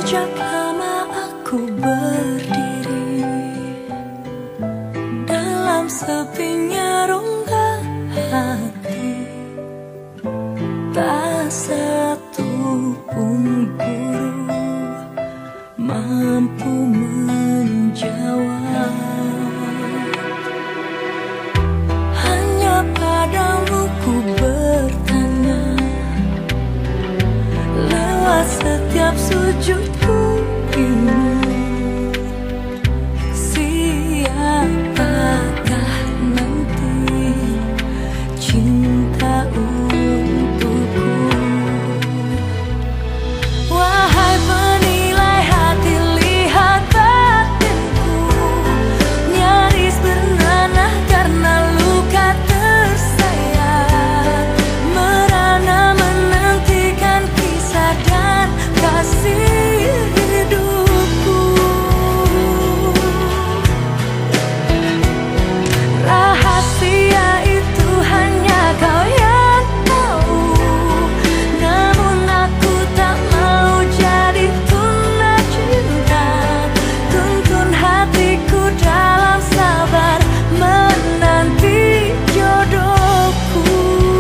Sejak lama aku berdiri dalam sepinya rongga hati, tak satu pun guru mampu menjawab. Hanya padamu ku bertanya lewat setiap sujudku ini, siapakah nanti cinta untukku? Wahai penilai hati, lihat batinku nyaris bernanah karena luka tersayat, merana menantikan kisah dan kasih hidupku. Rahasia itu hanya kau yang tahu, namun aku tak mau jadi tuna cinta. Tuntun hatiku dalam sabar menanti jodohku.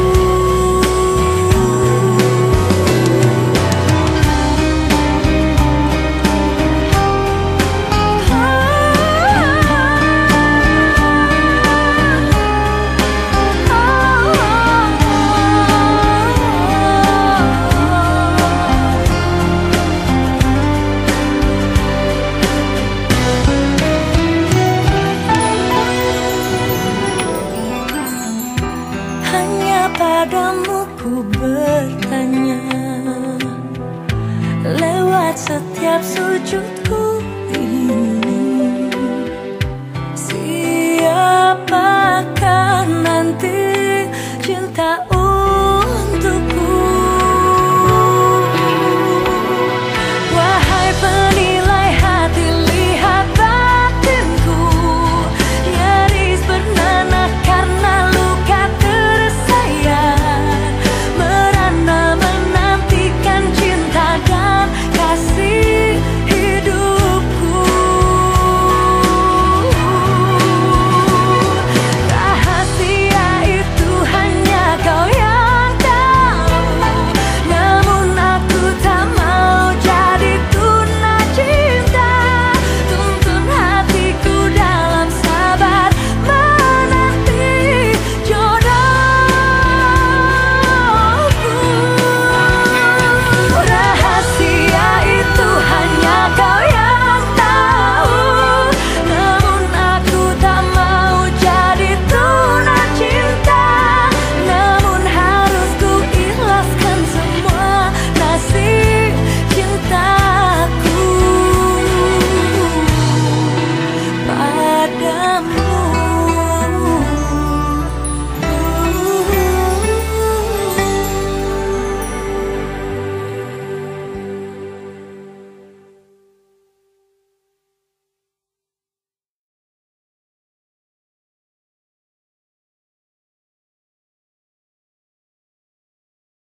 Hanya padamu ku bertanya lewat setiap sujudku